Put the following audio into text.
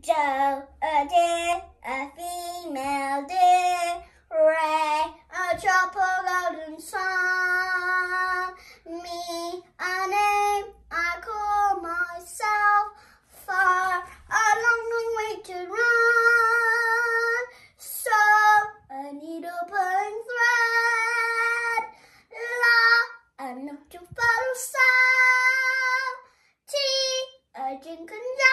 Joe, a deer, a female deer, Ray, a drop of golden sun. Me, a name I call myself, far a long way to run. So a needle pulling thread, la, enough to follow sound. Tea, a drink and